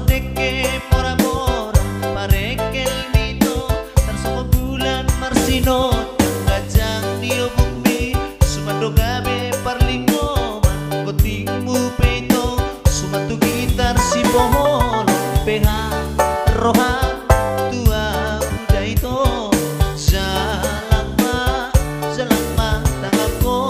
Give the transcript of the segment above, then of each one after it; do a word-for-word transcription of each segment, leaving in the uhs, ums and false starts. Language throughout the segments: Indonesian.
Tersomodeke pora-pora parekel mito Tersomo bulan marsino Gajang dio bukmi Sumando gabe parlingo Gotingmu peto Sumatu gitar si pohon Peha rohan tua udah itu Jalan ma, jalan ma tanganku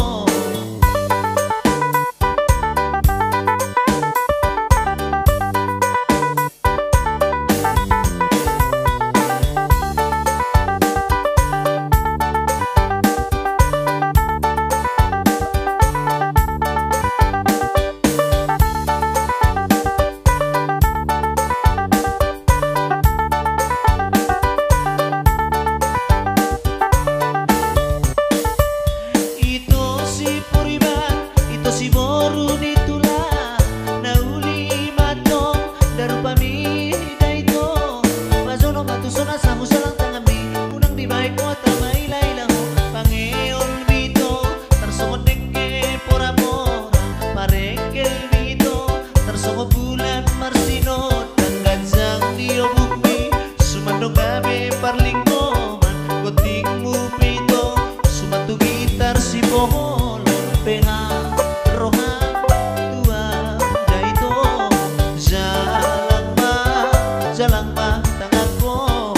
si boru nitula nauli matong darupami daito mazono matusona samu salang tangami unang di baik mo tamay lailang pangeol bito tersomodeke pora-pora parekel bito tersomo bulan marsino dan gajang dio bukmi sumando gabe parlingo gotingmu pito sumatu gitar si pohon penga rohan tua udah itu jalan ma jalan ma tanganku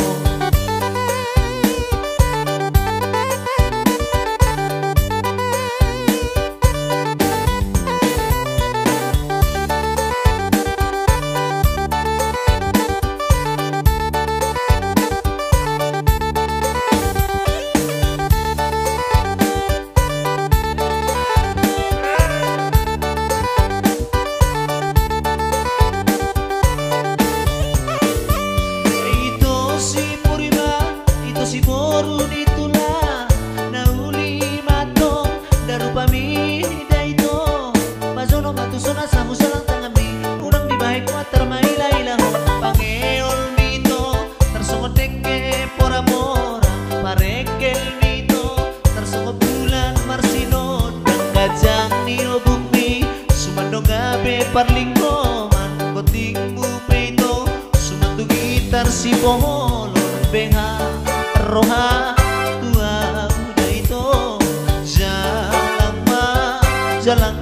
si boru ditula nauli matong darupami daito mazono matusona samu salang tangami unang di baik water maila-ila pangeol mito tersomodeke pora-pora parekel mito tersomo bulan marsino dan gajang nio bukmi sumando gabe parlingo man gotingmu peito sumatu gitar si pohon benga roha tua udah itu jalan ma jalan